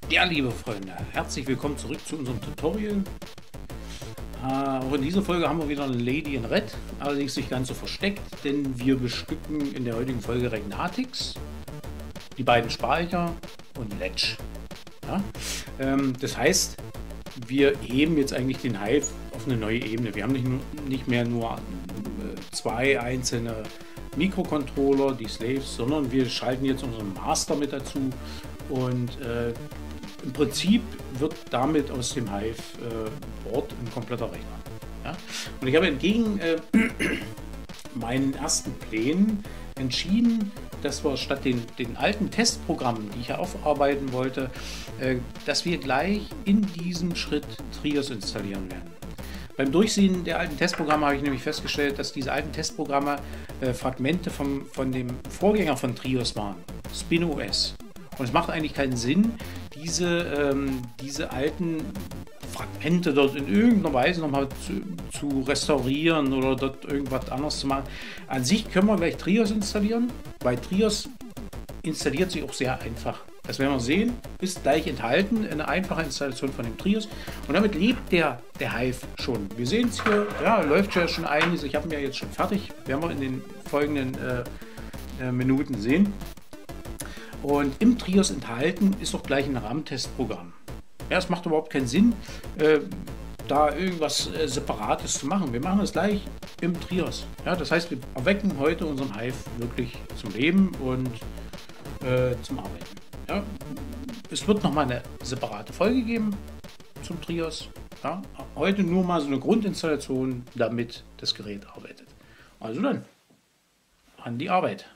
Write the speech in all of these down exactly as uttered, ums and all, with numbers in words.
Ja, liebe Freunde, herzlich willkommen zurück zu unserem Tutorial. Äh, auch in dieser Folge haben wir wieder eine Lady in Red, allerdings nicht ganz so versteckt, denn wir bestücken in der heutigen Folge Regnatix, die beiden Speicher und Ledge. Ja? Ähm, das heißt, wir heben jetzt eigentlich den Hive auf eine neue Ebene. Wir haben nicht, nur, nicht mehr nur äh, zwei einzelne Mikrocontroller, die Slaves, sondern wir schalten jetzt unseren Master mit dazu und äh, im Prinzip wird damit aus dem Hive-Board äh, ein kompletter Rechner. Ja? Und ich habe entgegen äh, meinen ersten Plänen entschieden, dass wir statt den, den alten Testprogrammen, die ich ja aufarbeiten wollte, äh, dass wir gleich in diesem Schritt Trios installieren werden. Beim Durchsehen der alten Testprogramme habe ich nämlich festgestellt, dass diese alten Testprogramme äh, Fragmente vom, von dem Vorgänger von Trios waren, SpinOS. Und es macht eigentlich keinen Sinn, diese, ähm, diese alten Fragmente dort in irgendeiner Weise nochmal zu, zu restaurieren oder dort irgendwas anderes zu machen. An sich können wir gleich Trios installieren, weil Trios installiert sich auch sehr einfach. Das werden wir sehen, ist gleich enthalten, eine einfache Installation von dem Trios. Und damit lebt der, der Hive schon. Wir sehen es hier, ja, läuft ja schon einiges. Ich habe ihn ja jetzt schon fertig, werden wir in den folgenden äh, äh, Minuten sehen. Und im Trios enthalten ist auch gleich ein RAM-Testprogramm. Ja, es macht überhaupt keinen Sinn, äh, da irgendwas äh, Separates zu machen. Wir machen es gleich im Trios. Ja, das heißt, wir erwecken heute unseren Hive wirklich zum Leben und äh, zum Arbeiten. Ja, es wird nochmal eine separate Folge geben zum Trios. Ja, heute nur mal so eine Grundinstallation, damit das Gerät arbeitet. Also dann, an die Arbeit.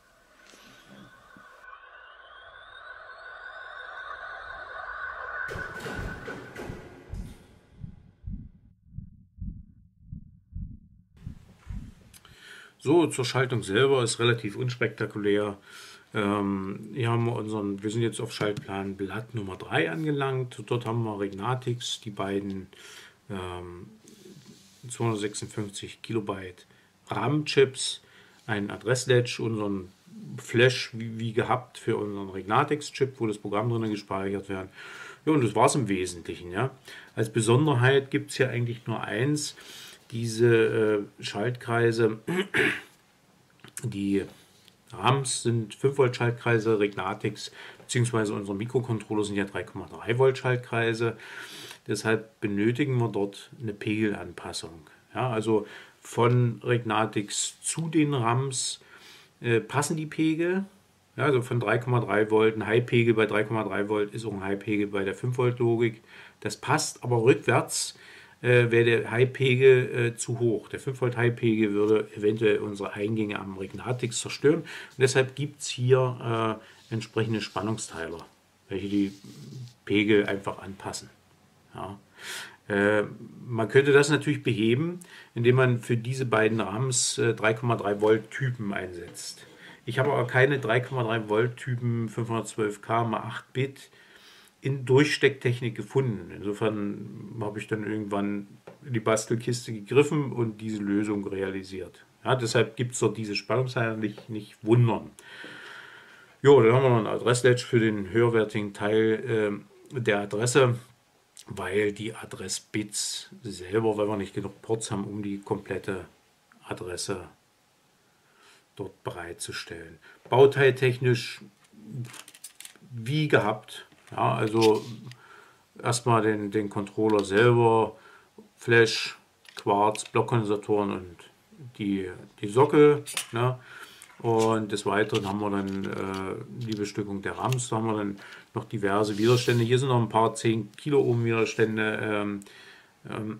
So, zur Schaltung selber ist relativ unspektakulär. Ähm, hier haben wir unseren, wir sind jetzt auf Schaltplan Blatt Nummer drei angelangt. Dort haben wir Regnatix, die beiden ähm, zweihundertsechsundfünfzig Kilobyte RAM-Chips, einen Adress-Ledge, unseren Flash wie, wie gehabt für unseren Regnatix-Chip, wo das Programm drin gespeichert wird. Ja, und das war es im Wesentlichen. Ja. Als Besonderheit gibt es hier eigentlich nur eins. Diese äh, Schaltkreise, die RAMs sind fünf Volt Schaltkreise, Regnatix bzw. unsere Mikrocontroller sind ja drei Komma drei Volt Schaltkreise. Deshalb benötigen wir dort eine Pegelanpassung. Ja, also von Regnatix zu den RAMs äh, passen die Pegel. Ja, also von drei Komma drei Volt, ein High-Pegel bei drei Komma drei Volt ist auch ein High-Pegel bei der fünf Volt Logik. Das passt, aber rückwärts äh, wäre der High-Pegel äh, zu hoch. Der fünf Volt High-Pegel würde eventuell unsere Eingänge am Regnatix zerstören. Und deshalb gibt es hier äh, entsprechende Spannungsteiler, welche die Pegel einfach anpassen. Ja. Äh, man könnte das natürlich beheben, indem man für diese beiden RAMs äh, drei Komma drei Volt Typen einsetzt. Ich habe aber keine drei Komma drei Volt Typen fünfhundertzwölf K mal acht Bit in Durchstecktechnik gefunden. Insofern habe ich dann irgendwann in die Bastelkiste gegriffen und diese Lösung realisiert. Ja, deshalb gibt es dort diese Spannungsteile, nicht, nicht wundern. Jo, dann haben wir noch ein Adress-Ledge für den höherwertigen Teil äh, der Adresse, weil die Adressbits selber, weil wir nicht genug Ports haben, um die komplette Adresse dort bereitzustellen. Bauteiltechnisch wie gehabt. Ja, also erstmal den, den Controller selber, Flash, Quarz, Blockkondensatoren und die, die Sockel. Ne? Und des Weiteren haben wir dann äh, die Bestückung der RAMs, da haben wir dann noch diverse Widerstände. Hier sind noch ein paar zehn Kiloohm Widerstände ähm, ähm,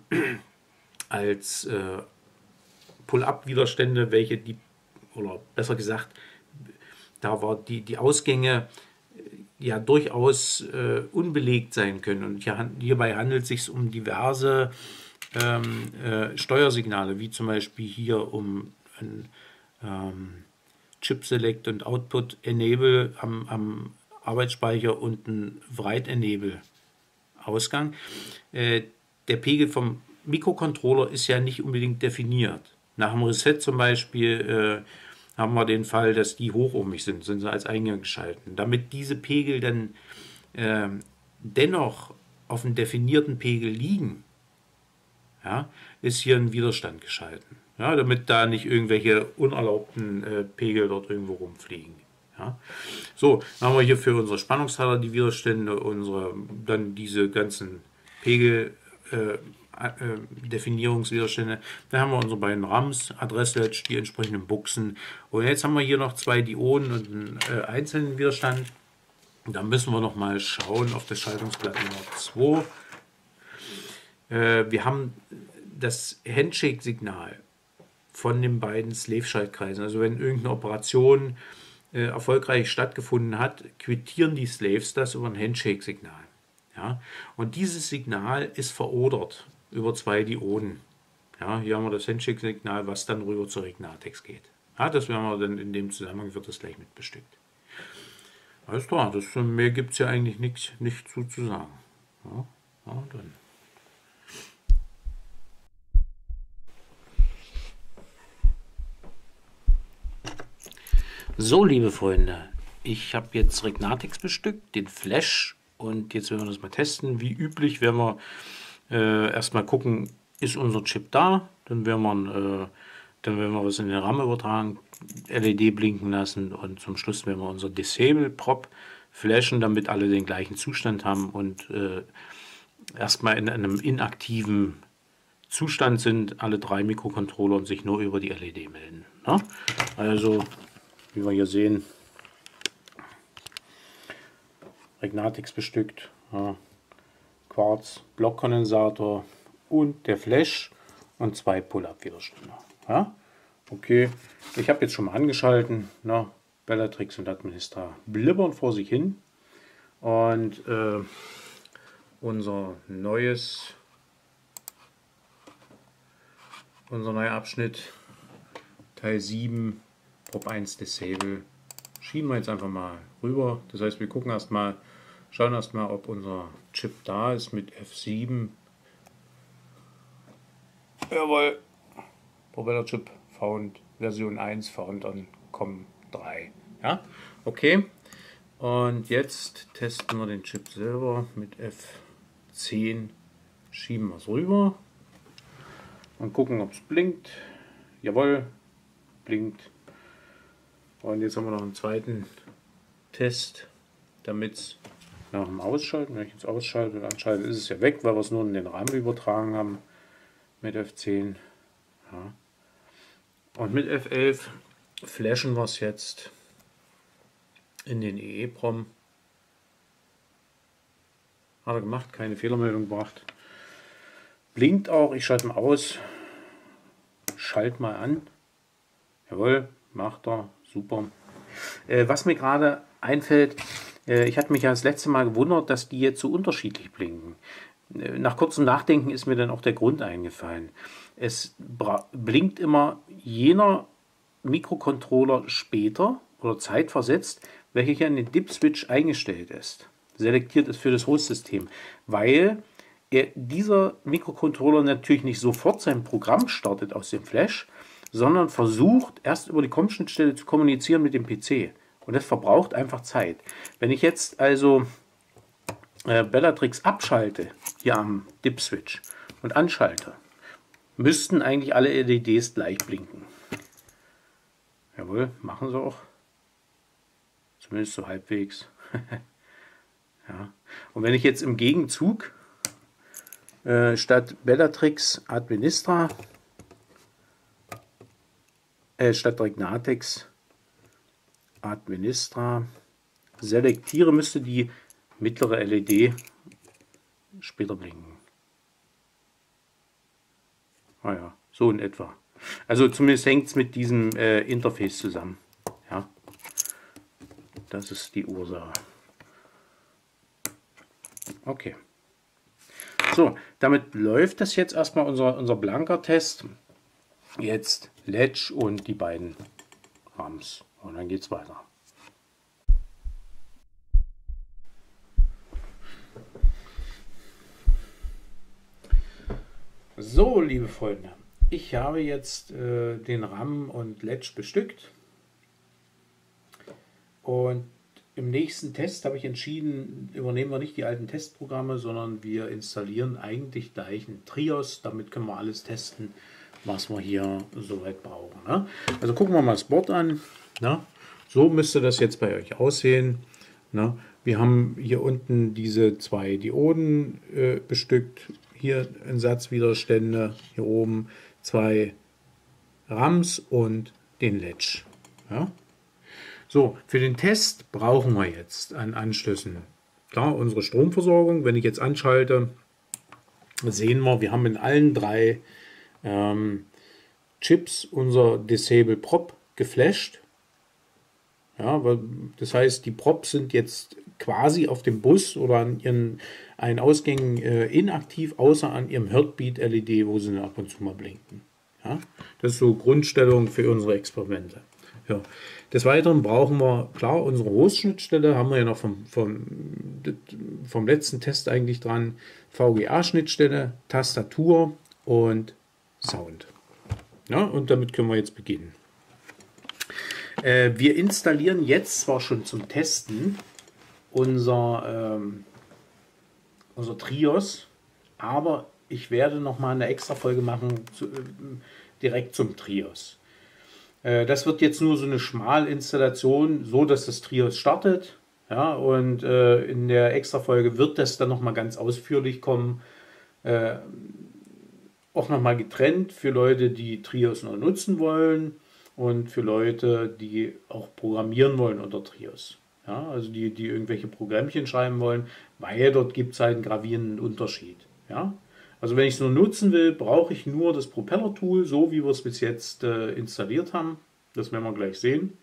als äh, Pull-up-Widerstände, welche die, oder besser gesagt, da war die, die Ausgänge ja durchaus äh, unbelegt sein können. Und hier, hierbei handelt es sich um diverse ähm, äh, Steuersignale, wie zum Beispiel hier um ein ähm, Chip Select und Output Enable am, am Arbeitsspeicher und ein Write Enable Ausgang. Äh, der Pegel vom Mikrocontroller ist ja nicht unbedingt definiert. Nach dem Reset zum Beispiel äh, haben wir den Fall, dass die hochohmig sind, sind sie als Eingang geschalten. Damit diese Pegel dann äh, dennoch auf einem definierten Pegel liegen, ja, ist hier ein Widerstand geschalten, ja, damit da nicht irgendwelche unerlaubten äh, Pegel dort irgendwo rumfliegen. Ja. So, dann haben wir hier für unsere Spannungsteiler die Widerstände, unsere, dann diese ganzen Pegel, äh, äh, Definierungswiderstände. Dann haben wir unsere beiden Rams, Adresslatch, die entsprechenden Buchsen. Und jetzt haben wir hier noch zwei Dioden und einen äh, einzelnen Widerstand. Da müssen wir noch mal schauen auf das Schaltungsblatt Nummer zwei. Äh, wir haben das Handshake-Signal von den beiden Slave-Schaltkreisen. Also wenn irgendeine Operation äh, erfolgreich stattgefunden hat, quittieren die Slaves das über ein Handshake-Signal. Ja? Und dieses Signal ist verodert über zwei Dioden. Ja, hier haben wir das Handshake-Signal, was dann rüber zur Regnatex geht. Ja, das werden wir dann in dem Zusammenhang, wird das gleich mit bestückt. Alles klar, das, mehr gibt es ja eigentlich nichts nicht zu, zu sagen. Ja, ja, dann. So, liebe Freunde, ich habe jetzt Regnatex bestückt, den Flash, und jetzt werden wir das mal testen. Wie üblich werden wir äh, erstmal gucken, ist unser Chip da, dann werden wir, äh, dann werden wir was in den RAM übertragen, L E D blinken lassen und zum Schluss werden wir unser Disable-Prop flashen, damit alle den gleichen Zustand haben und äh, erstmal in einem inaktiven Zustand sind, alle drei Mikrocontroller und sich nur über die L E D melden. Ne? Also, wie wir hier sehen, Regnatex bestückt, ja, Quarz, Blockkondensator und der Flash und zwei Pull-Up-Widerstände. Ja? Okay, ich habe jetzt schon mal angeschalten, na, Bellatrix und Administra blibbern vor sich hin und äh, unser neues, unser neuer Abschnitt, Teil sieben, Prop eins Disable, schieben wir jetzt einfach mal rüber. Das heißt, wir gucken erstmal, schauen erstmal, ob unser Chip da ist mit F sieben. Jawohl, Propeller Chip found, Version eins found on Com drei. Ja, okay. Und jetzt testen wir den Chip selber mit F zehn. Schieben wir es rüber und gucken, ob es blinkt. Jawohl, blinkt. Und jetzt haben wir noch einen zweiten Test, damit es nach dem Ausschalten, wenn ich jetzt ausschalte und anschalte, ist es ja weg, weil wir es nur in den RAM übertragen haben mit F zehn. Ja. Und mit F elf flashen wir es jetzt in den E E-Prom. Hat er gemacht, keine Fehlermeldung gebracht. Blinkt auch, ich schalte mal aus, schalte mal an. Jawohl, macht er, super. Äh, was mir gerade einfällt, äh, ich hatte mich ja das letzte Mal gewundert, dass die jetzt so unterschiedlich blinken. Äh, nach kurzem Nachdenken ist mir dann auch der Grund eingefallen. Es blinkt immer jener Mikrocontroller später oder zeitversetzt, welcher hier in den Dip-Switch eingestellt ist. Selektiert ist für das Host-System, weil er, dieser Mikrocontroller natürlich nicht sofort sein Programm startet aus dem Flash, sondern versucht erst über die COM-Schnittstelle zu kommunizieren mit dem P C. Und das verbraucht einfach Zeit. Wenn ich jetzt also äh, Bellatrix abschalte, hier am Dip-Switch, und anschalte, müssten eigentlich alle L E Ds gleich blinken. Jawohl, machen sie auch. Zumindest so halbwegs. Ja. Und wenn ich jetzt im Gegenzug äh, statt Bellatrix Administra äh, statt Regnatex Administra selektiere, müsste die mittlere L E D später blinken. Ah ja, so in etwa. Also zumindest hängt es mit diesem äh, Interface zusammen. Ja, das ist die Ursache. Okay. So, damit läuft das jetzt erstmal unser, unser blanker Test. Jetzt Latch und die beiden Rams. Und dann geht es weiter. So, liebe Freunde, ich habe jetzt äh, den RAM und Latch bestückt. Und im nächsten Test habe ich entschieden, übernehmen wir nicht die alten Testprogramme, sondern wir installieren eigentlich gleich ein Trios. Damit können wir alles testen, was wir hier soweit brauchen. Ne? Also gucken wir mal das Board an. Ne? So müsste das jetzt bei euch aussehen. Ne? Wir haben hier unten diese zwei Dioden äh, bestückt. Hier ein Satz Widerstände, hier oben zwei Rams und den Latch. Ja? So, für den Test brauchen wir jetzt an Anschlüssen. Klar, unsere Stromversorgung, wenn ich jetzt anschalte, sehen wir, wir haben in allen drei ähm, Chips unser Disable Prop geflasht. Ja, weil, das heißt, die Props sind jetzt quasi auf dem Bus oder an ihren einen Ausgängen äh, inaktiv, außer an ihrem Heartbeat-L E D, wo sie ab und zu mal blinken. Ja, das ist so Grundstellung für unsere Experimente. Ja. Des Weiteren brauchen wir, klar, unsere Host-Schnittstelle, haben wir ja noch vom, vom, vom letzten Test eigentlich dran, V G A-Schnittstelle, Tastatur und Sound. Ja, und damit können wir jetzt beginnen. Äh, wir installieren jetzt zwar schon zum Testen unser, ähm, unser Trios, aber ich werde noch mal eine extra Folge machen zu, äh, direkt zum Trios. Äh, das wird jetzt nur so eine Schmalinstallation, so dass das Trios startet. Ja, und äh, in der extra Folge wird das dann noch mal ganz ausführlich kommen. Äh, auch noch mal getrennt für Leute, die Trios noch nutzen wollen und für Leute, die auch programmieren wollen unter Trios. Ja, also die, die irgendwelche Programmchen schreiben wollen, weil dort gibt es halt einen gravierenden Unterschied. Ja? Also wenn ich es nur nutzen will, brauche ich nur das Propeller-Tool, so wie wir es bis jetzt äh, installiert haben. Das werden wir gleich sehen.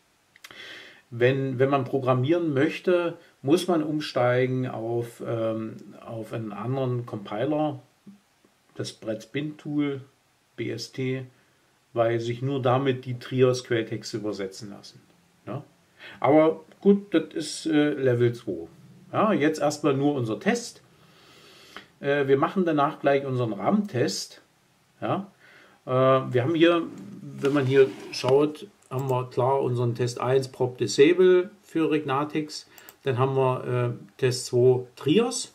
Wenn, wenn man programmieren möchte, muss man umsteigen auf, ähm, auf einen anderen Compiler, das Brett Spin Tool, B S T, weil sich nur damit die Trios-Quelltexte übersetzen lassen. Ja? Aber gut, das ist äh, Level zwei. Ja, jetzt erstmal nur unser Test. Äh, wir machen danach gleich unseren RAM-Test. Ja? Äh, wir haben hier, wenn man hier schaut, haben wir klar unseren Test eins Prop Disable für Regnatix. Dann haben wir äh, Test zwei Trios.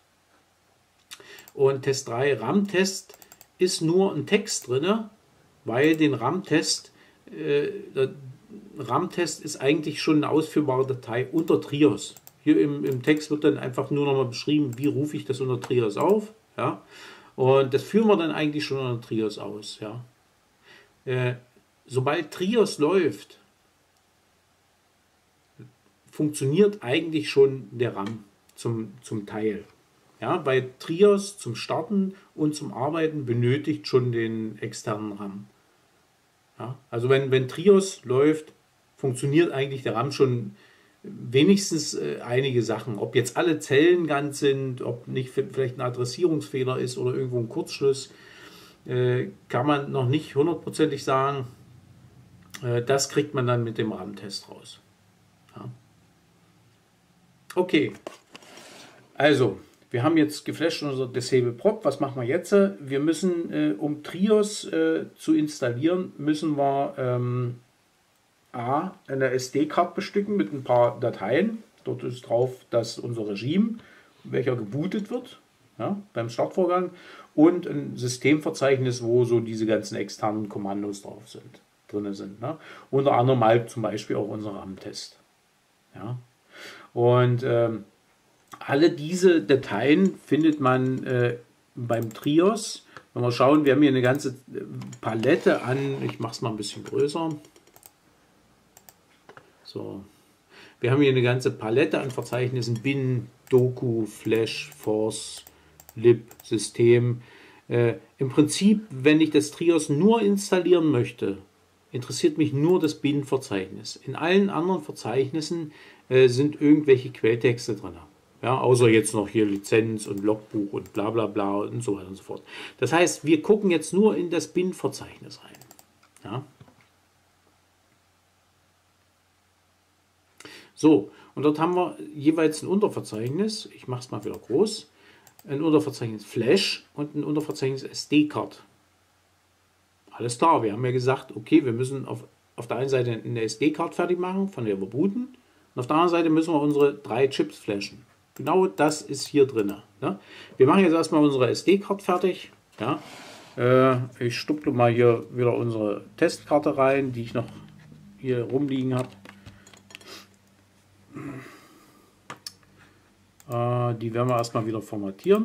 Und Test drei RAM-Test ist nur ein Text drin, weil den RAM-Test, äh, der RAM-Test ist eigentlich schon eine ausführbare Datei unter Trios. Hier im, im Text wird dann einfach nur noch mal beschrieben, wie rufe ich das unter Trios auf. Ja? Und das führen wir dann eigentlich schon unter Trios aus. Ja? Äh, sobald Trios läuft, funktioniert eigentlich schon der RAM zum, zum Teil. Ja, bei Trios zum Starten und zum Arbeiten benötigt schon den externen RAM. Ja, also wenn, wenn Trios läuft, funktioniert eigentlich der RAM schon wenigstens äh, einige Sachen. Ob jetzt alle Zellen ganz sind, ob nicht vielleicht ein Adressierungsfehler ist oder irgendwo ein Kurzschluss, äh, kann man noch nicht hundertprozentig sagen. Äh, das kriegt man dann mit dem RAM-Test raus. Ja. Okay, also wir haben jetzt geflasht unser Disable Prop. Was machen wir jetzt? Wir müssen, äh, um Trios äh, zu installieren, müssen wir ähm, A, eine S D-Karte bestücken mit ein paar Dateien. Dort ist drauf, dass unser Regime, welcher gebootet wird, ja, beim Startvorgang, und ein Systemverzeichnis, wo so diese ganzen externen Kommandos drauf sind, drin sind. Ne? Unter anderem halt zum Beispiel auch unser RAM-Test. Ja? Und ähm, alle diese Dateien findet man äh, beim Trios. Wenn wir schauen, wir haben hier eine ganze Palette an, ich mache es mal ein bisschen größer. So. Wir haben hier eine ganze Palette an Verzeichnissen, Bin, Doku, Flash, Force, Lib, System. Äh, Im Prinzip, wenn ich das Trios nur installieren möchte, interessiert mich nur das Bin-Verzeichnis. In allen anderen Verzeichnissen äh, sind irgendwelche Quelltexte drin. Ja, außer jetzt noch hier Lizenz und Logbuch und bla bla bla und so weiter und so fort. Das heißt, wir gucken jetzt nur in das Bin-Verzeichnis rein. Ja. So, und dort haben wir jeweils ein Unterverzeichnis. Ich mache es mal wieder groß. Ein Unterverzeichnis Flash und ein Unterverzeichnis S D-Card. Alles klar, wir haben ja gesagt, okay, wir müssen auf, auf der einen Seite eine S D-Card fertig machen, von der wir booten. Und auf der anderen Seite müssen wir unsere drei Chips flashen. Genau das ist hier drin. Ja? Wir machen jetzt erstmal unsere S D-Karte fertig. Ja? Äh, ich stupple mal hier wieder unsere Testkarte rein, die ich noch hier rumliegen habe. Äh, die werden wir erstmal wieder formatieren.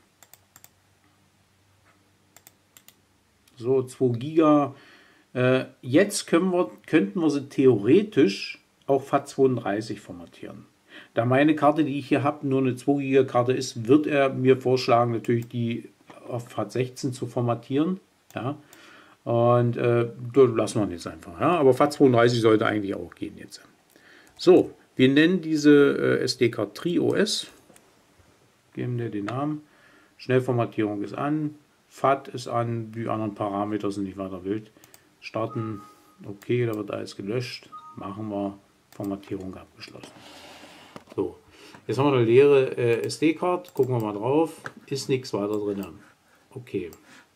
So, zwei Giga. Äh, jetzt können wir, könnten wir sie theoretisch auf FAT zweiunddreißig formatieren. Da meine Karte, die ich hier habe, nur eine zwei Giga Karte ist, wird er mir vorschlagen, natürlich die auf FAT sechzehn zu formatieren. Ja. Und äh, das lassen wir jetzt einfach. Ja. Aber FAT zweiunddreißig sollte eigentlich auch gehen jetzt. So, wir nennen diese äh, S D-Karte TriOS. Geben wir den Namen. Schnellformatierung ist an. FAT ist an. Die anderen Parameter sind nicht weiter wild. Starten. Okay, da wird alles gelöscht. Machen wir. Formatierung abgeschlossen. So, jetzt haben wir eine leere äh, S D-Karte. Gucken wir mal drauf. Ist nichts weiter drin. Okay.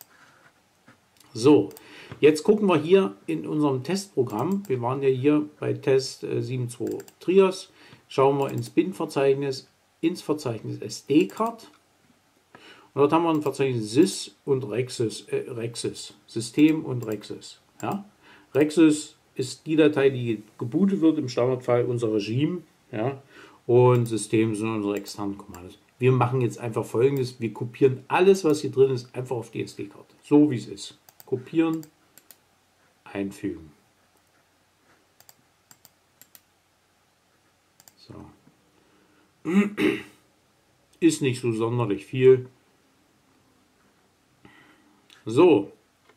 So, jetzt gucken wir hier in unserem Testprogramm. Wir waren ja hier bei Test äh, sieben Punkt zwei Trios. Schauen wir ins Bin-Verzeichnis, ins Verzeichnis S D-Card. Und dort haben wir ein Verzeichnis Sys und Rexys, äh, Rexys, System und Rexys. Ja? Rexys ist die Datei, die gebootet wird, im Standardfall unser Regime. Ja? Und System sind unsere externen Kommandos. Wir machen jetzt einfach Folgendes. Wir kopieren alles, was hier drin ist, einfach auf die S D-Karte. So wie es ist. Kopieren, einfügen. So. Ist nicht so sonderlich viel. So.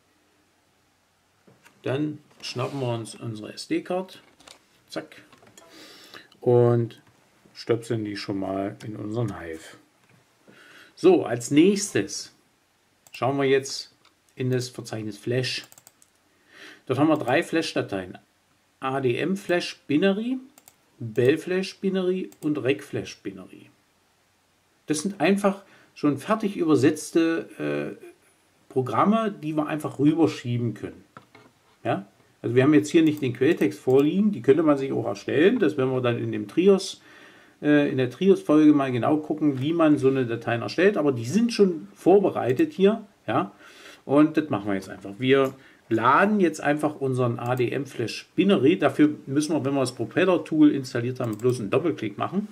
Dann schnappen wir uns unsere S D-Karte. Zack. Und stöpseln die schon mal in unseren Hive. So, als nächstes schauen wir jetzt in das Verzeichnis Flash. Dort haben wir drei Flash-Dateien. A D M Flash Binary, Bell Flash Binary und Rec Flash Binary. Das sind einfach schon fertig übersetzte äh, Programme, die wir einfach rüberschieben können. Ja? Also wir haben jetzt hier nicht den Quelltext vorliegen, die könnte man sich auch erstellen. Das werden wir dann in dem Trios, äh, in der Trios-Folge mal genau gucken, wie man so eine Datei erstellt. Aber die sind schon vorbereitet hier. Ja? Und das machen wir jetzt einfach. Wir laden jetzt einfach unseren A D M Flash Binary. Dafür müssen wir, wenn wir das Propeller-Tool installiert haben, bloß einen Doppelklick machen.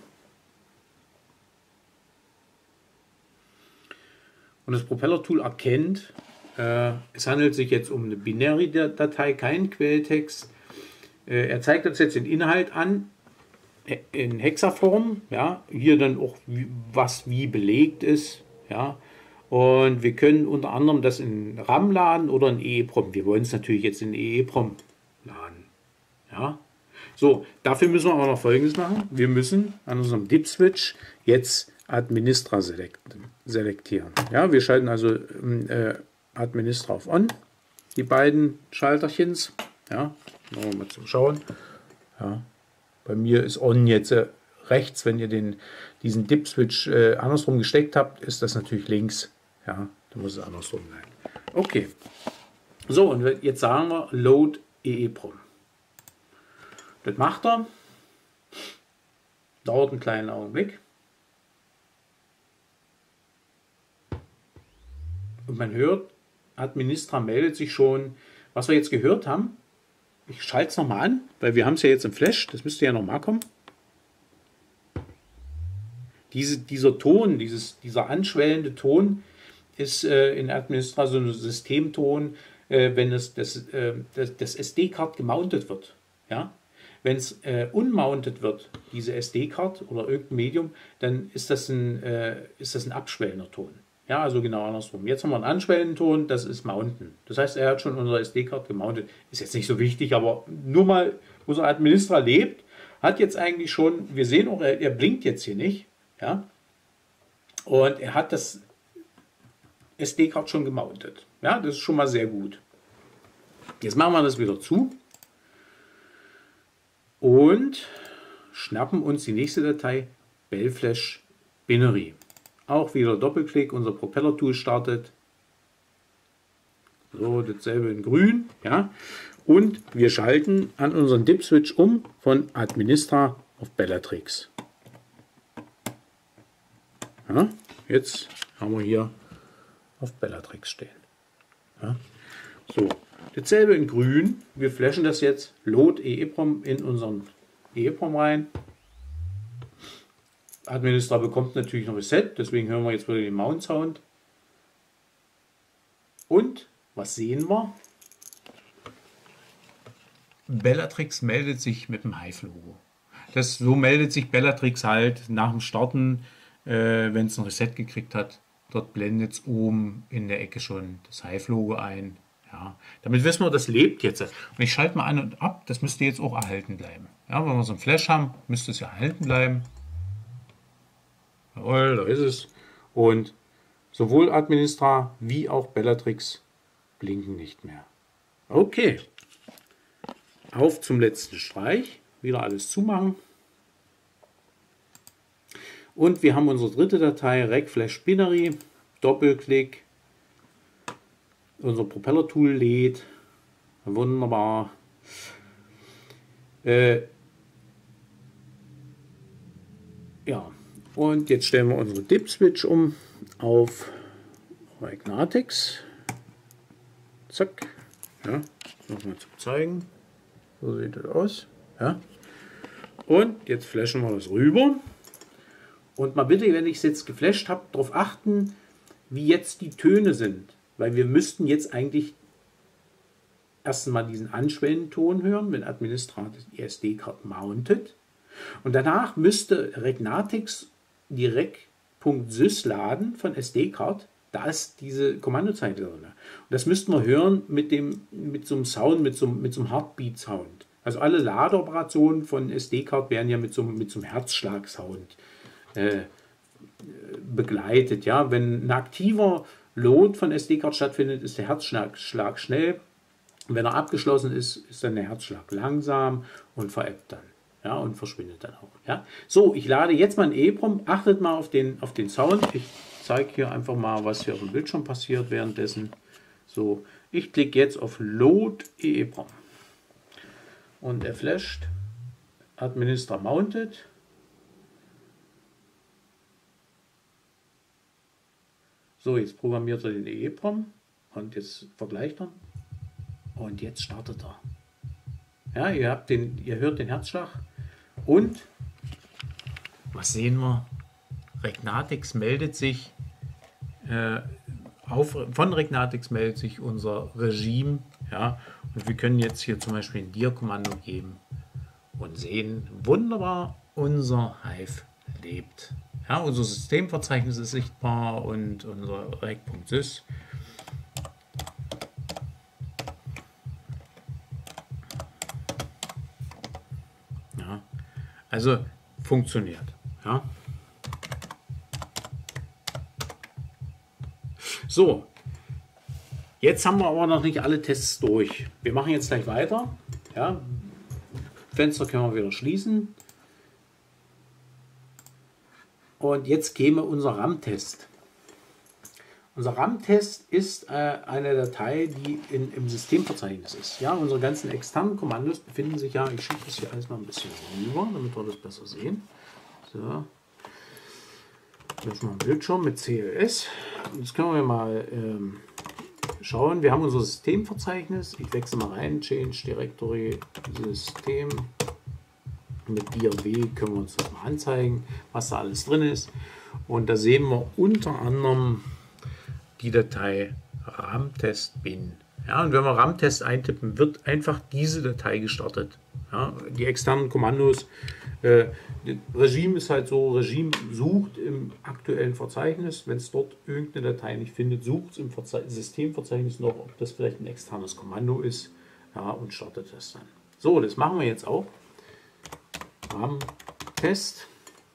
Und das Propeller-Tool erkennt, äh, es handelt sich jetzt um eine Binary-Datei, kein Quelltext. Äh, er zeigt uns jetzt den Inhalt an, in Hexaform. Ja, hier dann auch, wie, was wie belegt ist. Ja. Und wir können unter anderem das in RAM laden oder in E E P R O M. Wir wollen es natürlich jetzt in E E P R O M laden. Ja. So, dafür müssen wir aber noch Folgendes machen. Wir müssen an unserem Dip-Switch jetzt Administra selektieren. Ja, wir schalten also äh, Administra auf On, die beiden Schalterchens. Ja, mal zum Schauen. Ja, bei mir ist On jetzt äh, rechts. Wenn ihr den, diesen Dip-Switch äh, andersrum gesteckt habt, ist das natürlich links. Ja, dann muss es andersrum sein. Okay. So, und jetzt sagen wir Load E E P R O M. Das macht er. Dauert einen kleinen Augenblick. Und man hört, Administra meldet sich schon. Was wir jetzt gehört haben, ich schalte es nochmal an, weil wir haben es ja jetzt im Flash. Das müsste ja nochmal kommen. Diese, dieser Ton, dieses, dieser anschwellende Ton, ist äh, in Administra so ein Systemton, äh, wenn es das, äh, das, das S D-Card gemountet wird. Ja? Wenn es äh, unmounted wird, diese S D-Card oder irgendein Medium, dann ist das ein, äh, ist das ein abschwellender Ton. Ja, also genau andersrum. Jetzt haben wir einen anschwellenden Ton, das ist Mounten. Das heißt, er hat schon unsere S D-Card gemountet. Ist jetzt nicht so wichtig, aber nur mal, unser Administra lebt, hat jetzt eigentlich schon, wir sehen auch, er, er blinkt jetzt hier nicht. Ja? Und er hat das S D-Card schon gemountet. Ja, das ist schon mal sehr gut. Jetzt machen wir das wieder zu und schnappen uns die nächste Datei, Bell Flash Binary. Auch wieder Doppelklick, unser Propeller-Tool startet. So, dasselbe in grün. Ja. Und wir schalten an unseren Dip-Switch um von Administra auf Bellatrix. Ja, jetzt haben wir hier auf Bellatrix stehen. Ja, so, dasselbe in grün. Wir flashen das jetzt Load EEPROM in unseren EEPROM rein. Administra bekommt natürlich noch Reset, deswegen hören wir jetzt wieder den Mount Sound. Und was sehen wir? Bellatrix meldet sich mit dem Hive-Logo. Das, so meldet sich Bellatrix halt nach dem Starten, äh, wenn es ein Reset gekriegt hat. Dort blendet es oben in der Ecke schon das Hive-Logo ein. Ja, damit wissen wir, das lebt jetzt. Und ich schalte mal an und ab, das müsste jetzt auch erhalten bleiben. Ja, wenn wir so einen Flash haben, müsste es ja erhalten bleiben. Jawohl, da ist es. Und sowohl Administra wie auch Bellatrix blinken nicht mehr. Okay. Auf zum letzten Streich. Wieder alles zumachen. Und wir haben unsere dritte Datei, Rec Flash Binary. Doppelklick. Unser Propeller-Tool lädt. Wunderbar. Äh, ja. Und jetzt stellen wir unsere Dip-Switch um auf Regnatix. Zack. Ja, nochmal zum Zeigen. So sieht das aus. Ja. Und jetzt flashen wir das rüber. Und mal bitte, wenn ich es jetzt geflasht habe, darauf achten, wie jetzt die Töne sind. Weil wir müssten jetzt eigentlich erst mal diesen Anschwellenton hören, wenn Administrator die S D-Karte mountet. Und danach müsste Regnatix die rec.sys laden von S D-Card. Da ist diese Kommandozeile drin. Und das müssten wir hören mit, dem, mit so einem Sound, mit so, mit so einem Heartbeat-Sound. Also alle Ladeoperationen von S D-Card werden ja mit so, mit so einem Herzschlag-Sound äh, begleitet. Ja? Wenn ein aktiver Load von S D-Card stattfindet, ist der Herzschlag Schlag schnell. Und wenn er abgeschlossen ist, ist dann der Herzschlag langsam und verebbt dann. Ja, und verschwindet dann auch. Ja. So, ich lade jetzt mal ein EEPROM. Achtet mal auf den, auf den Sound. Ich zeige hier einfach mal, was hier auf dem Bildschirm passiert währenddessen. So, ich klicke jetzt auf Load EEPROM. Und er flasht. Administra mounted. So, jetzt programmiert er den EEPROM. Und jetzt vergleicht er. Und jetzt startet er. Ja, ihr, habt den, ihr hört den Herzschlag. Und was sehen wir? Regnatix meldet sich, äh, auf, von Regnatix meldet sich unser Regime. Ja, und wir können jetzt hier zum Beispiel ein dir-Kommando geben und sehen, wunderbar, unser Hive lebt. Ja, unser Systemverzeichnis ist sichtbar und unser rec.sys. Also funktioniert. Ja. So, jetzt haben wir aber noch nicht alle Tests durch. Wir machen jetzt gleich weiter. Ja. Fenster können wir wieder schließen. Und jetzt gehen wir unser RAM-Test. Unser RAM-Test ist äh, eine Datei, die in, im Systemverzeichnis ist. Ja, unsere ganzen externen Kommandos befinden sich ja, ich schiebe das hier alles mal ein bisschen rüber, damit wir das besser sehen. So. Jetzt mal ein Bildschirm mit C L S. Jetzt können wir mal ähm, schauen. Wir haben unser Systemverzeichnis. Ich wechsle mal rein. Change Directory System. Mit dir W können wir uns das mal anzeigen, was da alles drin ist. Und da sehen wir unter anderem die Datei ramtest bin. Ja, und wenn wir ramtest eintippen, wird einfach diese Datei gestartet. Ja, die externen Kommandos, äh, Regime ist halt so, Regime sucht im aktuellen Verzeichnis, wenn es dort irgendeine Datei nicht findet, sucht es im Verze Systemverzeichnis noch, ob das vielleicht ein externes Kommando ist, ja, und startet das dann. So, das machen wir jetzt auch. Ramtest.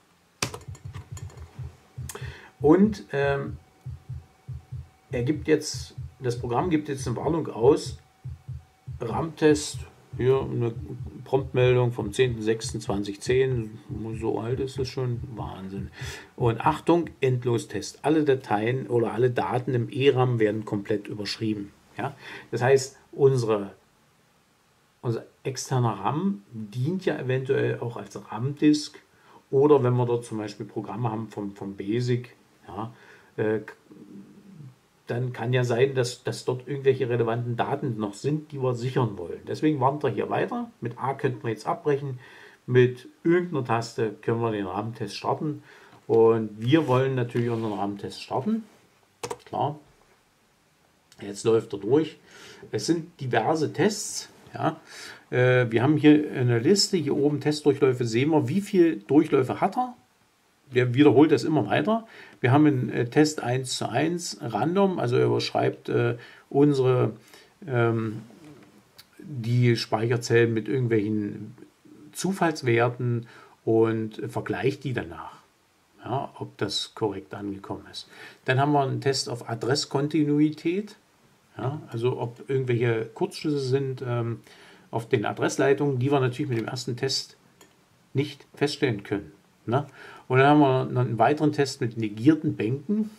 Und ähm, er gibt jetzt, das Programm gibt jetzt eine Warnung aus, RAM-Test, hier eine Promptmeldung vom zehnten sechsten zweitausendzehn, so alt ist das schon, Wahnsinn. Und Achtung, Endlostest, alle Dateien oder alle Daten im E RAM werden komplett überschrieben. Ja? Das heißt, unsere, Also externer RAM dient ja eventuell auch als RAM-Disk oder wenn wir dort zum Beispiel Programme haben vom, vom BASIC, ja, äh, dann kann ja sein, dass, dass dort irgendwelche relevanten Daten noch sind, die wir sichern wollen. Deswegen warten wir hier weiter. Mit A könnten wir jetzt abbrechen. Mit irgendeiner Taste können wir den RAM-Test starten. Und wir wollen natürlich unseren RAM-Test starten. Klar. Jetzt läuft er durch. Es sind diverse Tests. Ja. Äh, wir haben hier eine Liste. Hier oben Testdurchläufe sehen wir, wie viele Durchläufe hat er. Der wiederholt das immer weiter. Wir haben einen äh, Test eins zu eins random, also er überschreibt äh, unsere ähm, die Speicherzellen mit irgendwelchen Zufallswerten und äh, vergleicht die danach, ja, ob das korrekt angekommen ist. Dann haben wir einen Test auf Adresskontinuität, ja, also ob irgendwelche Kurzschlüsse sind ähm, auf den Adressleitungen, die wir natürlich mit dem ersten Test nicht feststellen können. Ne? Und dann haben wir noch einen weiteren Test mit negierten Bänken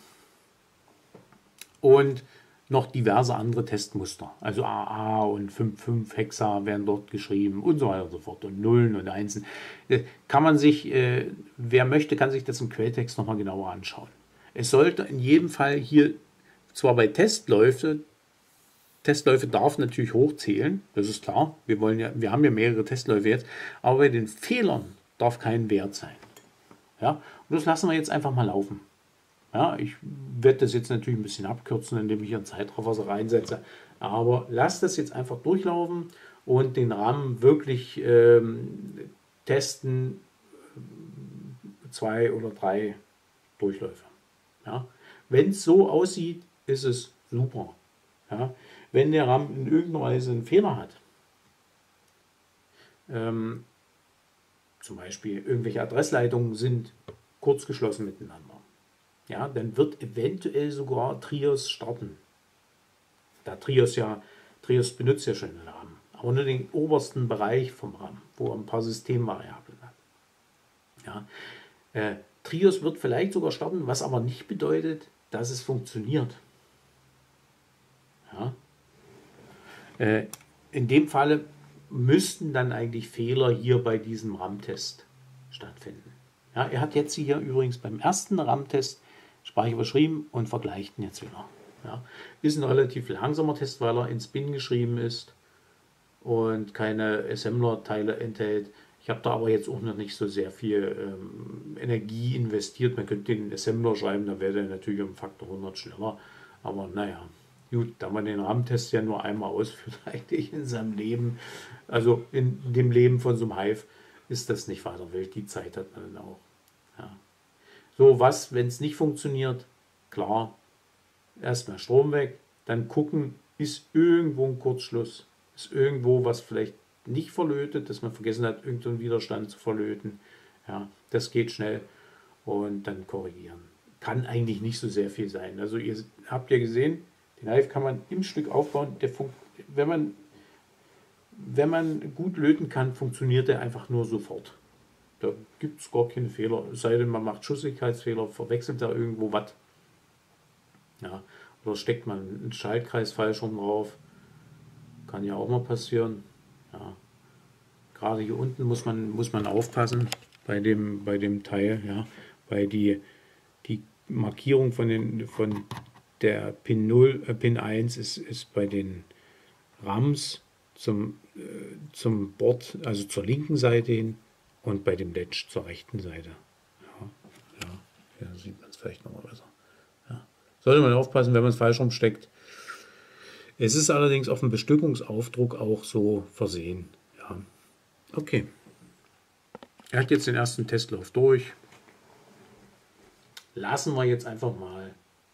und noch diverse andere Testmuster. Also A A und fünf fünf Hexa werden dort geschrieben und so weiter und so fort. Und Nullen und Einsen. Kann man sich, äh, wer möchte, kann sich das im Quelltext nochmal genauer anschauen. Es sollte in jedem Fall hier, zwar bei Testläufe, Testläufe darf natürlich hochzählen, das ist klar. Wir, wollen ja, wir haben ja mehrere Testläufe jetzt, aber bei den Fehlern darf kein Wert sein. Ja, und das lassen wir jetzt einfach mal laufen. Ja, ich werde das jetzt natürlich ein bisschen abkürzen, indem ich hier einen Zeitraffer reinsetze. Aber lasst das jetzt einfach durchlaufen und den RAM wirklich ähm, testen. Zwei oder drei Durchläufe. Ja. Wenn es so aussieht, ist es super. Ja. Wenn der RAM in irgendeiner Weise einen Fehler hat, ähm, zum Beispiel irgendwelche Adressleitungen sind kurzgeschlossen miteinander, ja, dann wird eventuell sogar Trios starten. Da Trios ja, Trios benutzt ja schon den RAM, aber nur den obersten Bereich vom RAM, wo er ein paar Systemvariablen hat. Ja, äh, Trios wird vielleicht sogar starten, was aber nicht bedeutet, dass es funktioniert. Ja. Äh, in dem Falle müssten dann eigentlich Fehler hier bei diesem RAM-Test stattfinden. Ja, er hat jetzt hier übrigens beim ersten RAM-Test Speicher überschrieben und vergleicht ihn jetzt wieder. Ja, ist ein relativ langsamer Test, weil er in Spin geschrieben ist und keine Assembler-Teile enthält. Ich habe da aber jetzt auch noch nicht so sehr viel ähm, Energie investiert. Man könnte den Assembler schreiben, da wäre der natürlich um Faktor hundert schneller. Aber naja, gut, da man den RAM-Test ja nur einmal ausführt, eigentlich in seinem Leben, also in dem Leben von so einem Hive, ist das nicht weiter wild. Die Zeit hat man dann auch. Ja. So, was, wenn es nicht funktioniert? Klar, erstmal Strom weg, dann gucken, ist irgendwo ein Kurzschluss, ist irgendwo was vielleicht nicht verlötet, dass man vergessen hat, irgendeinen Widerstand zu verlöten. Ja, das geht schnell und dann korrigieren. Kann eigentlich nicht so sehr viel sein. Also ihr habt ja gesehen, den Hive kann man im Stück aufbauen. Der wenn, man, wenn man gut löten kann, funktioniert er einfach nur sofort. Da gibt es gar keine Fehler. Es sei denn, man macht Schussigkeitsfehler, verwechselt da irgendwo was. Ja, oder steckt man einen Schaltkreis falsch rum drauf. Kann ja auch mal passieren. Ja. Gerade hier unten muss man, muss man aufpassen bei dem, bei dem Teil. Ja. Weil die, die Markierung von, den, von der Pin null, äh, Pin eins ist, ist bei den RAMs zum, äh, zum Board, also zur linken Seite hin und bei dem Ledge zur rechten Seite. Ja, ja, hier sieht man es vielleicht nochmal besser. Ja. Sollte man aufpassen, wenn man es falsch rumsteckt. Es ist allerdings auf dem Bestückungsaufdruck auch so versehen. Ja. Okay. Er hat jetzt den ersten Testlauf durch. Lassen wir jetzt einfach mal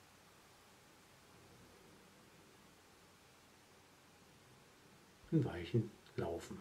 ein Weilchen laufen.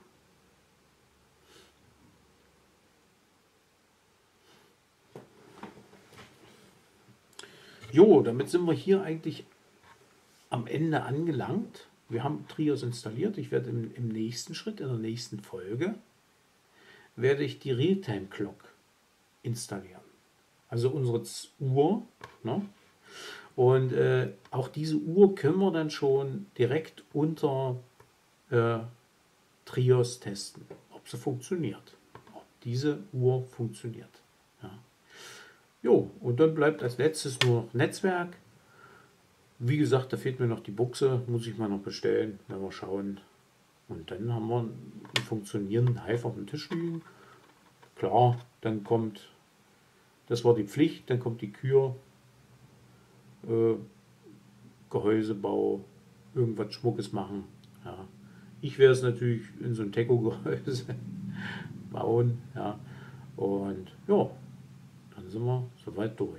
Jo, damit sind wir hier eigentlich am Ende angelangt. Wir haben Trios installiert. Ich werde im, im nächsten Schritt, in der nächsten Folge, werde ich die Realtime Clock installieren. Also unsere Uhr. Ne? Und äh, auch diese Uhr können wir dann schon direkt unter äh, Trios testen, ob sie funktioniert, ob diese Uhr funktioniert. Ja. Jo, und dann bleibt als letztes nur noch Netzwerk. Wie gesagt, da fehlt mir noch die Buchse, muss ich mal noch bestellen, wenn wir schauen. Und dann haben wir einen funktionierenden Hive auf dem Tisch liegen. Klar, dann kommt, das war die Pflicht, dann kommt die Kür, äh, Gehäusebau, irgendwas Schmuckes machen. Ja. Ich werde es natürlich in so ein Teco-Gehäuse bauen. Ja. Und ja, dann sind wir soweit durch.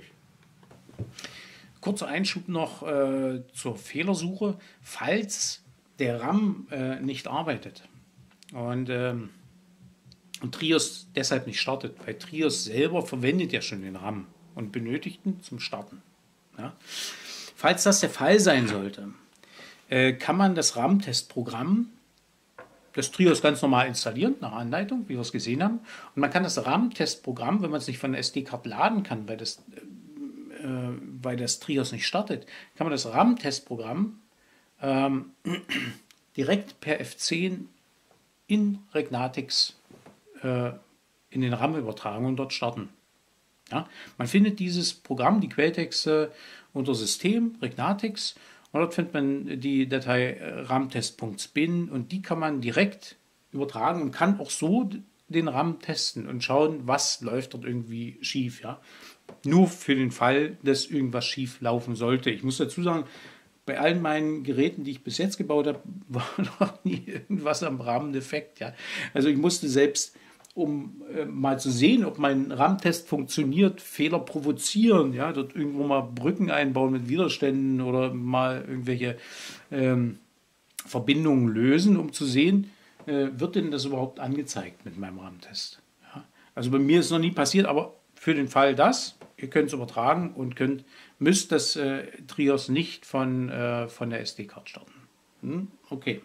Kurzer Einschub noch äh, zur Fehlersuche, falls der RAM äh, nicht arbeitet und, ähm, und Trios deshalb nicht startet, weil Trios selber verwendet ja schon den RAM und benötigt ihn zum Starten. Ja. Falls das der Fall sein sollte, äh, kann man das RAM-Testprogramm des Trios ganz normal installieren, nach Anleitung, wie wir es gesehen haben. Und man kann das RAM-Testprogramm, wenn man es nicht von der S D-Karte laden kann, weil das, äh, weil das Trios nicht startet, kann man das RAM-Testprogramm ähm, direkt per F zehn in Regnatix äh, in den RAM übertragen und dort starten. Ja? Man findet dieses Programm, die Quelltexte, unter System, Regnatix, und dort findet man die Datei ramtest.spin und die kann man direkt übertragen und kann auch so den RAM testen und schauen, was läuft dort irgendwie schief. Ja? Nur für den Fall, dass irgendwas schief laufen sollte. Ich muss dazu sagen, bei allen meinen Geräten, die ich bis jetzt gebaut habe, war noch nie irgendwas am RAM defekt. Ja? Also ich musste selbst, um äh, mal zu sehen, ob mein RAM-Test funktioniert, Fehler provozieren, ja, dort irgendwo mal Brücken einbauen mit Widerständen oder mal irgendwelche ähm, Verbindungen lösen, um zu sehen, äh, wird denn das überhaupt angezeigt mit meinem RAM-Test. Ja. Also bei mir ist es noch nie passiert, aber für den Fall das, ihr könnt es übertragen und könnt, müsst das äh, Trios nicht von, äh, von der S D-Karte starten. Hm? Okay.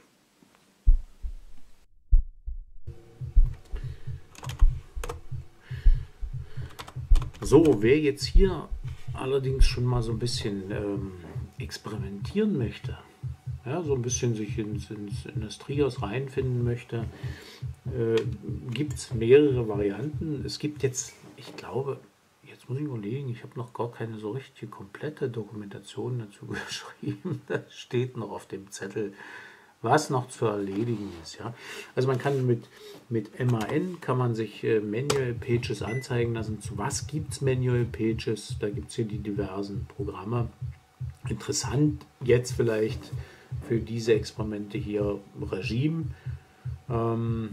So, wer jetzt hier allerdings schon mal so ein bisschen ähm, experimentieren möchte, ja, so ein bisschen sich ins, ins, in das Trios reinfinden möchte, äh, gibt es mehrere Varianten. Es gibt jetzt, ich glaube, jetzt muss ich überlegen, ich habe noch gar keine so richtige komplette Dokumentation dazu geschrieben. Das steht noch auf dem Zettel, was noch zu erledigen ist. Ja? Also man kann mit, mit M A N kann man sich äh, Manual Pages anzeigen lassen. Zu was gibt es Manual Pages? Da gibt es hier die diversen Programme. Interessant jetzt vielleicht für diese Experimente hier Regime. Ähm,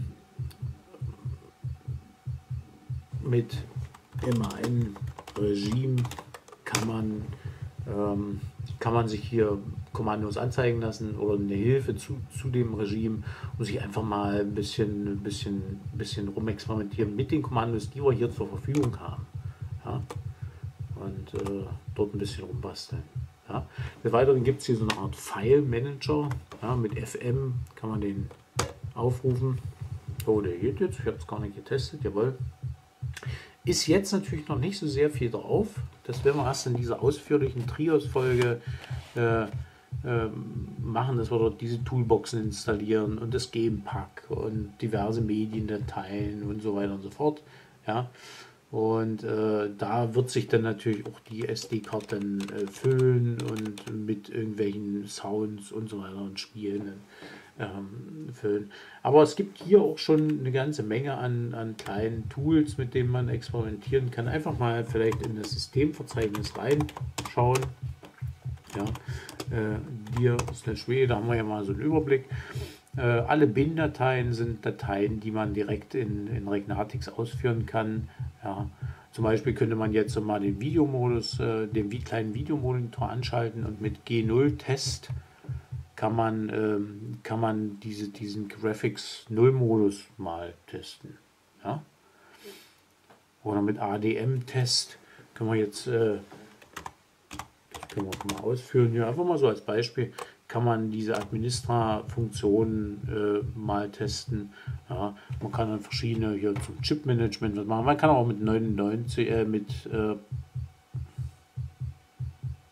mit M A N Regime kann man ähm, kann man sich hier Kommandos anzeigen lassen oder eine Hilfe zu, zu dem Regime und sich einfach mal ein bisschen, ein bisschen, ein bisschen rumexperimentieren mit den Kommandos, die wir hier zur Verfügung haben. Ja? Und äh, dort ein bisschen rumbasteln. Ja? Des Weiteren gibt es hier so eine Art File-Manager. Ja? Mit F M kann man den aufrufen. Oh, der geht jetzt. Ich habe es gar nicht getestet. Jawohl. Ist jetzt natürlich noch nicht so sehr viel drauf. Das werden wir erst in dieser ausführlichen Trios-Folge äh, äh, machen, dass wir dort diese Toolboxen installieren und das Gamepack und diverse Mediendateien und so weiter und so fort. Ja. Und äh, da wird sich dann natürlich auch die S D-Karte äh, füllen und mit irgendwelchen Sounds und so weiter und Spielen ähm, füllen. Aber es gibt hier auch schon eine ganze Menge an, an kleinen Tools, mit denen man experimentieren kann. Einfach mal vielleicht in das Systemverzeichnis reinschauen. Ja, äh, hier slash w, da haben wir ja mal so einen Überblick. Äh, alle Bin-Dateien sind Dateien, die man direkt in, in Regnatix ausführen kann. Ja, zum Beispiel könnte man jetzt mal den Videomodus, äh, den wie kleinen Videomonitor anschalten und mit G null Test kann man, ähm, kann man diese, diesen Graphics null Modus mal testen. Ja? Oder mit A D M-Test können wir jetzt, äh, das können wir mal ausführen, hier einfach mal so als Beispiel, kann man diese Administra-Funktionen äh, mal testen. Ja? Man kann dann verschiedene hier zum Chip-Management was machen. Man kann auch mit neunundneunzig, äh, mit äh,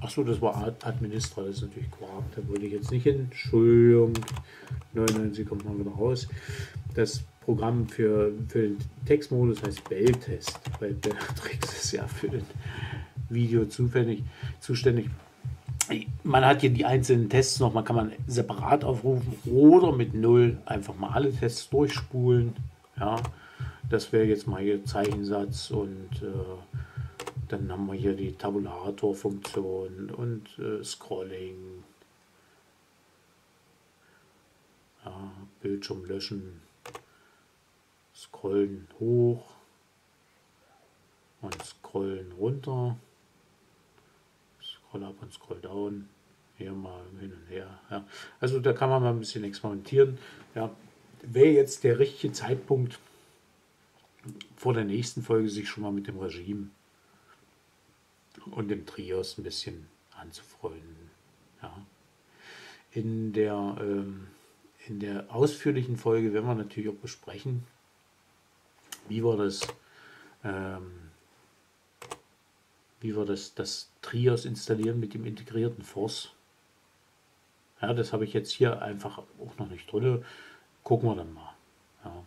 Achso, das war Ad- Administra, das ist natürlich Quark, da wollte ich jetzt nicht hin. Entschuldigung, neunundneunzig kommt mal wieder raus. Das Programm für, für den Textmodus heißt Belltest, weil Bellatrix ist ja für den Video zufällig, zuständig. Man hat hier die einzelnen Tests noch, man kann man separat aufrufen oder mit null einfach mal alle Tests durchspulen. Ja, das wäre jetzt mal hier Zeichensatz und äh, dann haben wir hier die Tabulator-Funktion und äh, Scrolling, ja, Bildschirm löschen, Scrollen hoch und Scrollen runter, Scroll up und Scroll down, hier mal hin und her. Ja. Also da kann man mal ein bisschen experimentieren. Ja. Wäre jetzt der richtige Zeitpunkt vor der nächsten Folge, sich schon mal mit dem Regime und dem Trios ein bisschen anzufreunden. Ja. In der, ähm, in der ausführlichen Folge werden wir natürlich auch besprechen, wie wir das, ähm, wie wir das, das Trios installieren mit dem integrierten Force. Ja, das habe ich jetzt hier einfach auch noch nicht drin. Gucken wir dann mal. Ja.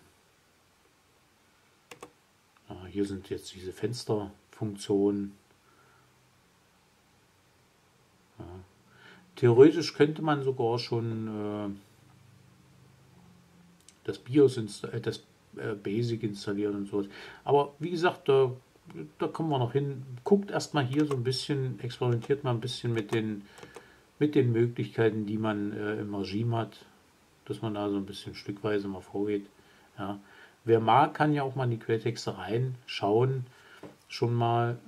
Ja, hier sind jetzt diese Fensterfunktionen. Ja. Theoretisch könnte man sogar schon äh, das BIOS, äh, das äh, Basic installieren und so. Aber wie gesagt, da, da kommen wir noch hin. Guckt erstmal hier so ein bisschen, experimentiert mal ein bisschen mit den, mit den Möglichkeiten, die man äh, im Regime hat, dass man da so ein bisschen stückweise mal vorgeht. Ja. Wer mag, kann ja auch mal in die Quelltexte reinschauen, schon mal,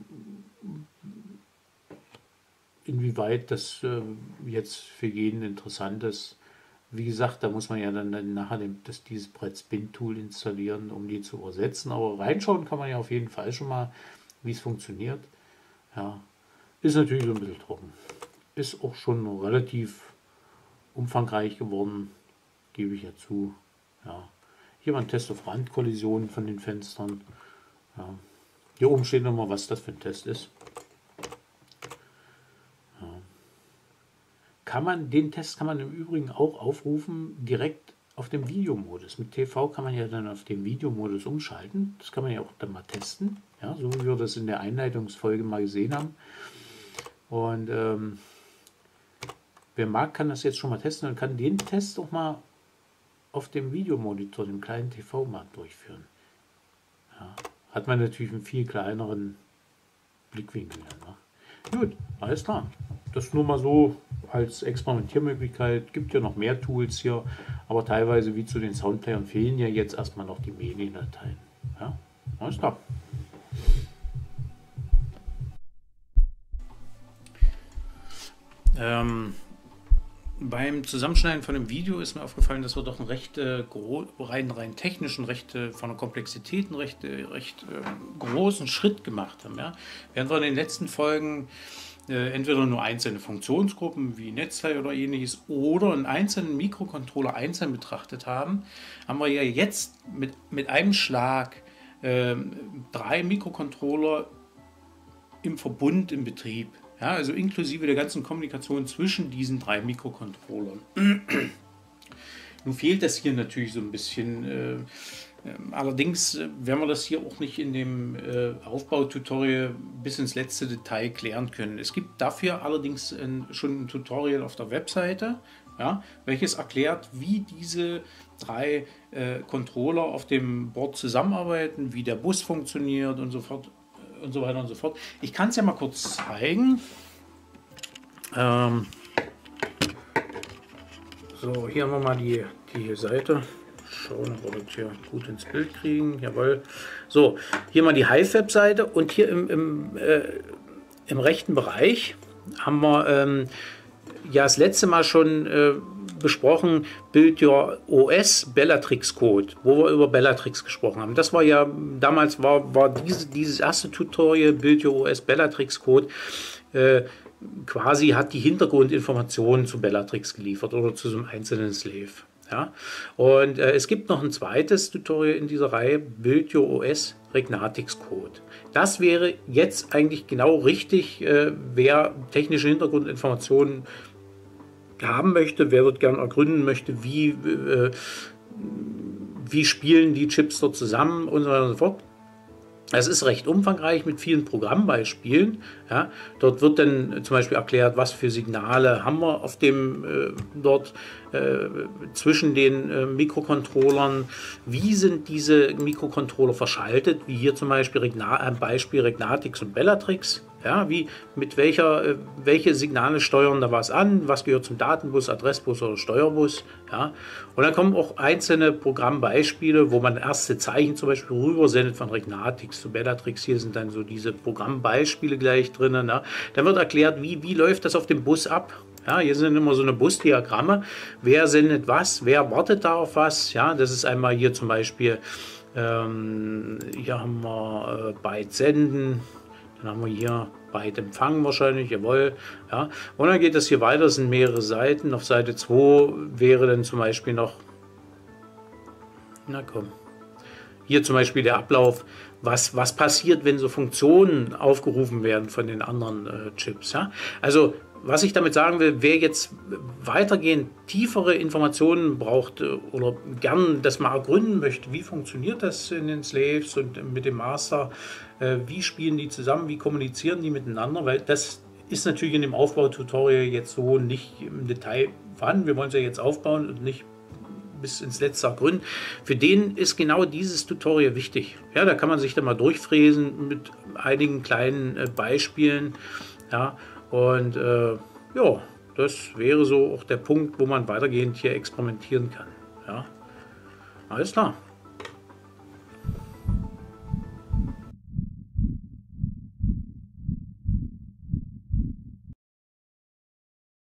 inwieweit das äh, jetzt für jeden interessant ist. Wie gesagt, da muss man ja dann, dann nachher den, das, dieses Brett Spin Tool installieren, um die zu übersetzen. Aber reinschauen kann man ja auf jeden Fall schon mal, wie es funktioniert. Ja, ist natürlich so ein bisschen trocken. Ist auch schon relativ umfangreich geworden, gebe ich ja zu. Ja. Hier mal ein Test auf Randkollisionen von den Fenstern. Ja. Hier oben steht nochmal, was das für ein Test ist. Ja. Kann man, den Test kann man im Übrigen auch aufrufen, direkt auf dem Videomodus. Mit T V kann man ja dann auf den Videomodus umschalten. Das kann man ja auch dann mal testen. Ja, so wie wir das in der Einleitungsfolge mal gesehen haben. Und ähm, wer mag, kann das jetzt schon mal testen und kann den Test auch mal auf dem Videomonitor, dem kleinen T V, mal durchführen. Ja, hat man natürlich einen viel kleineren Blickwinkel. Ne? Gut, alles klar. Das nur mal so als Experimentiermöglichkeit. Gibt ja noch mehr Tools hier, aber teilweise wie zu den Soundplayern fehlen ja jetzt erstmal noch die Mediendateien. Ja, alles klar. Ähm, beim Zusammenschneiden von dem Video ist mir aufgefallen, dass wir doch einen recht äh, rein, rein technischen, recht äh, von der Komplexität einen recht, äh, recht äh, großen Schritt gemacht haben. Ja? Während wir in den letzten Folgen äh, entweder nur einzelne Funktionsgruppen wie Netzteil oder ähnliches oder einen einzelnen Mikrocontroller einzeln betrachtet haben, haben wir ja jetzt mit, mit einem Schlag äh, drei Mikrocontroller im Verbund im Betrieb. Ja, also inklusive der ganzen Kommunikation zwischen diesen drei Mikrocontrollern. Nun fehlt das hier natürlich so ein bisschen. Äh, allerdings werden wir das hier auch nicht in dem äh, Aufbaututorial bis ins letzte Detail klären können. Es gibt dafür allerdings ein, schon ein Tutorial auf der Webseite, ja, welches erklärt, wie diese drei äh, Controller auf dem Board zusammenarbeiten, wie der Bus funktioniert und so fort. Und so weiter und so fort. Ich kann es ja mal kurz zeigen. Ähm so, hier haben wir mal die, die Seite. Schauen, ob wir das hier gut ins Bild kriegen. Jawohl. So, hier mal die Hive-Webseite und hier im, im, äh, im rechten Bereich haben wir ähm, ja das letzte Mal schon äh, besprochen, Build Your O S Bellatrix Code, wo wir über Bellatrix gesprochen haben. Das war ja, damals war, war diese, dieses erste Tutorial, Build Your O S Bellatrix Code, äh, quasi hat die Hintergrundinformationen zu Bellatrix geliefert oder zu so einem einzelnen Slave. Ja? Und äh, es gibt noch ein zweites Tutorial in dieser Reihe, Build Your O S Regnatix Code. Das wäre jetzt eigentlich genau richtig, äh, wer technische Hintergrundinformationen haben möchte, wer dort gern ergründen möchte, wie, äh, wie spielen die Chips dort zusammen und so weiter und so fort. Es ist recht umfangreich mit vielen Programmbeispielen. Ja. Dort wird dann zum Beispiel erklärt, was für Signale haben wir auf dem äh, dort äh, zwischen den äh, Mikrocontrollern. Wie sind diese Mikrocontroller verschaltet? Wie hier zum Beispiel Regna ein Beispiel Regnatix und Bellatrix. Ja, wie, mit welcher, äh, welche Signale steuern da was an, was gehört zum Datenbus, Adressbus oder Steuerbus. Ja. Und dann kommen auch einzelne Programmbeispiele, wo man erste Zeichen zum Beispiel rübersendet von Regnatix zu Bellatrix. Hier sind dann so diese Programmbeispiele gleich drin. Ne. Dann wird erklärt, wie, wie läuft das auf dem Bus ab. Ja, hier sind immer so eine Busdiagramme. Wer sendet was, wer wartet da auf was. Ja, das ist einmal hier zum Beispiel, ähm, hier haben wir äh, Byte senden. Dann haben wir hier Byte empfangen wahrscheinlich, jawohl. Ja. Und dann geht es hier weiter, es sind mehrere Seiten. Auf Seite zwei wäre dann zum Beispiel noch, na komm, hier zum Beispiel der Ablauf, was, was passiert, wenn so Funktionen aufgerufen werden von den anderen äh, Chips. Ja. Also was ich damit sagen will, wer jetzt weitergehend tiefere Informationen braucht äh, oder gern das mal ergründen möchte, wie funktioniert das in den Slaves und mit dem Master, äh, wie spielen die zusammen, wie kommunizieren die miteinander, weil das ist natürlich in dem Aufbaututorial jetzt so nicht im Detail vorhanden. Wir wollen es ja jetzt aufbauen und nicht bis ins letzte ergründen. Für den ist genau dieses Tutorial wichtig. Ja, da kann man sich dann mal durchfräsen mit einigen kleinen äh, Beispielen. Ja, und äh, ja, das wäre so auch der Punkt, wo man weitergehend hier experimentieren kann. Ja, alles klar.